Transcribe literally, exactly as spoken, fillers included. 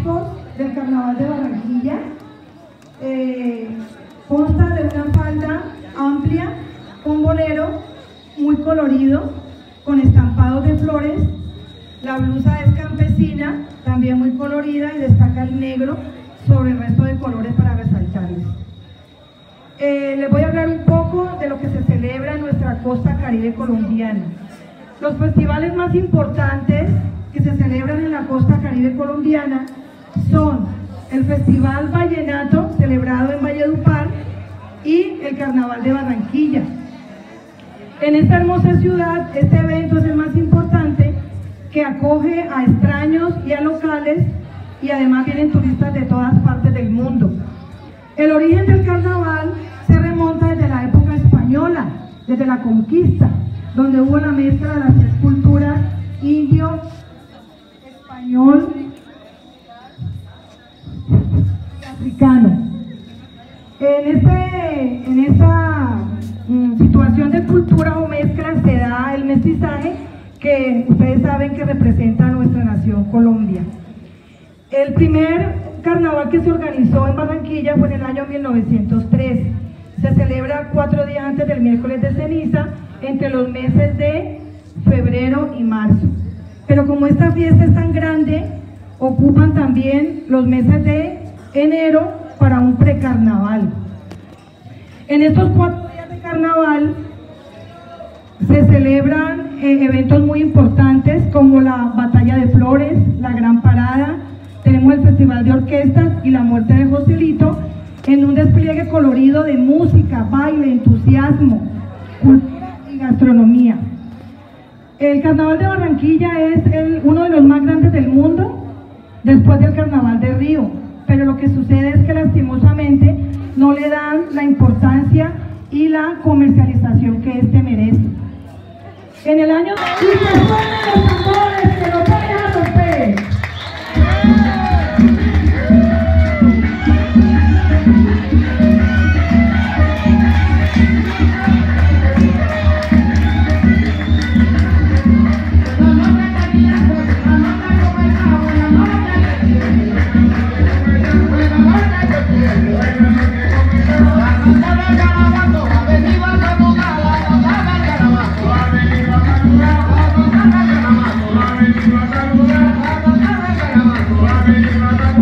típicos del Carnaval de Barranquilla. Eh, consta de una falda amplia, con bolero, muy colorido, con estampados de flores. La blusa es campesina, también muy colorida, y destaca el negro sobre el resto de colores para resaltarles. Eh, les voy a hablar un poco de lo que se celebra en nuestra costa caribe colombiana. Los festivales más importantes que se celebran en la costa caribe colombiana son el Festival Vallenato, celebrado en Valledupar, y el Carnaval de Barranquilla. En esta hermosa ciudad, este evento es el más importante, que acoge a extraños y a locales, y además vienen turistas de todas partes del mundo. El origen del carnaval se remonta desde la época española, desde la conquista, donde hubo la mezcla de las tres culturas, indio, español y africano. En, este, en esta mm, situación de cultura o mezcla se da el mestizaje, que ustedes saben que representa a nuestra nación Colombia. El primer carnaval que se organizó en Barranquilla fue en el año mil novecientos tres. Se celebra cuatro días antes del miércoles de ceniza, entre los meses de febrero y marzo. Pero como esta fiesta es tan grande, ocupan también los meses de enero para un precarnaval. En estos cuatro días de carnaval se celebran eh, eventos muy importantes, como la Batalla de Flores, la Gran Parada, tenemos el Festival de Orquestas y la Muerte de Joselito, en un despliegue colorido de música, baile, entusiasmo, cultura y gastronomía. El Carnaval de Barranquilla es el, uno de los más grandes del mundo, después del Carnaval de Río, pero lo que sucede es que lastimosamente no le dan la importancia y la comercialización que este merece. En el año... ¡Y que suenen los tambores, que no vayan a romper! Thank you.